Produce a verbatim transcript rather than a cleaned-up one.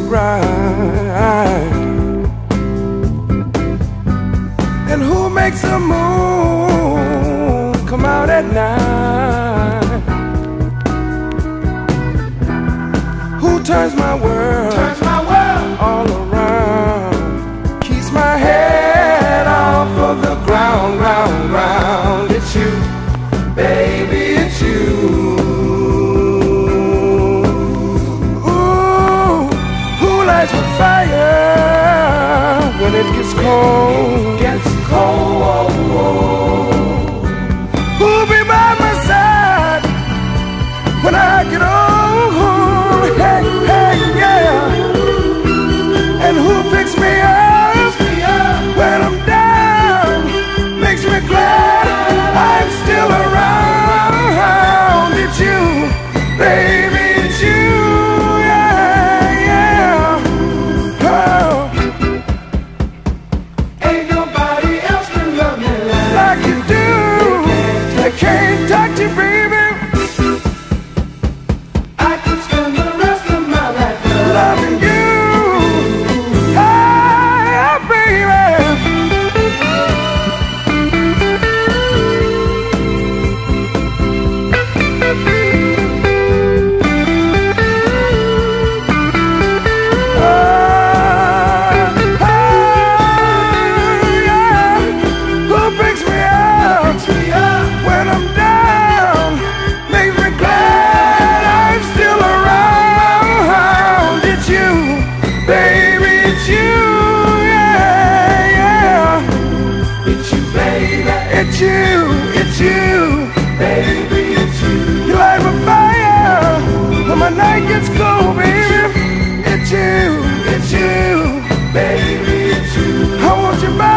right? And who makes the moon come out at night? Who turns my world, turns my world all around? Keeps my head off of the ground, round, round. It's you, baby, it's you. Ooh, who lights my fire when it gets cold? It gets cold. Who'll be by my side when I get old? Hey, hey, yeah. And who picks me up when I'm down? Makes me glad I'm still around. It's you, baby, it's you. Yeah, yeah. Oh. Ain't nobody else can love me like, like you do. I can't touch you, baby. I could spend the rest of my life loving you. Hey, baby. It's you, it's you, baby, it's you. You light my fire when my night gets cold, baby. It's you, it's you, baby, it's you. I want you back.